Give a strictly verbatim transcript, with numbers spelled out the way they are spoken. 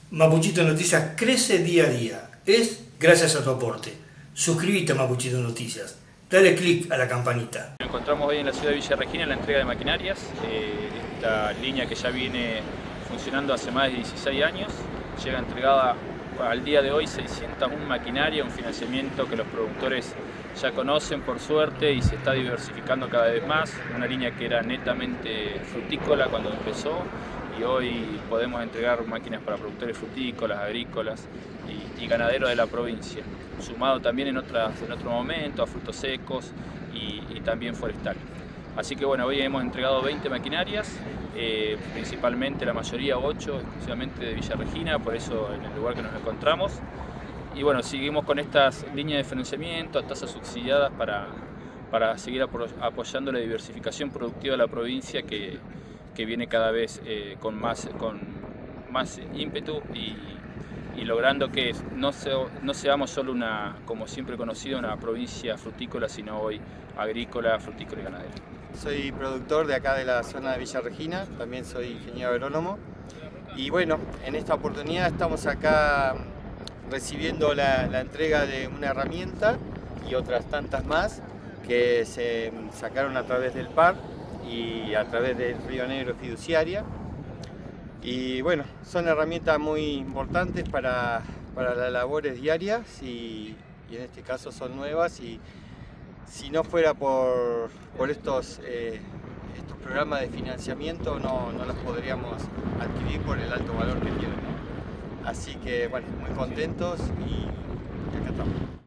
Mapuchito Noticias crece día a día. Es gracias a tu aporte. Suscríbete a Mapuchito Noticias. Dale click a la campanita. Nos encontramos hoy en la ciudad de Villa Regina en la entrega de maquinarias. Eh, esta línea que ya viene funcionando hace más de dieciséis años. Llega entregada al día de hoy seiscientas una maquinarias, un financiamiento que los productores ya conocen por suerte y se está diversificando cada vez más. Una línea que era netamente frutícola cuando empezó y hoy podemos entregar máquinas para productores frutícolas, agrícolas y, y ganaderos de la provincia, sumado también en, otras, en otro momento a frutos secos y, y también forestal. Así que bueno, hoy hemos entregado veinte maquinarias, eh, principalmente la mayoría, ocho exclusivamente de Villa Regina, por eso en el lugar que nos encontramos. Y bueno, seguimos con estas líneas de financiamiento a tasas subsidiadas para, para seguir apoyando la diversificación productiva de la provincia que, que viene cada vez eh, con, más, con más ímpetu y, y logrando que no, se, no seamos solo una, como siempre conocido, una provincia frutícola, sino hoy agrícola, frutícola y ganadera. Soy productor de acá de la zona de Villa Regina, también soy ingeniero agrónomo y bueno, en esta oportunidad estamos acá recibiendo la, la entrega de una herramienta y otras tantas más que se sacaron a través del P A R y a través del Río Negro Fiduciaria. Y bueno, son herramientas muy importantes para, para las labores diarias y, y en este caso son nuevas y si no fuera por, por estos, eh, estos programas de financiamiento no, no las podríamos adquirir por el alto valor que tienen, ¿no? Así que bueno, muy contentos y acá estamos.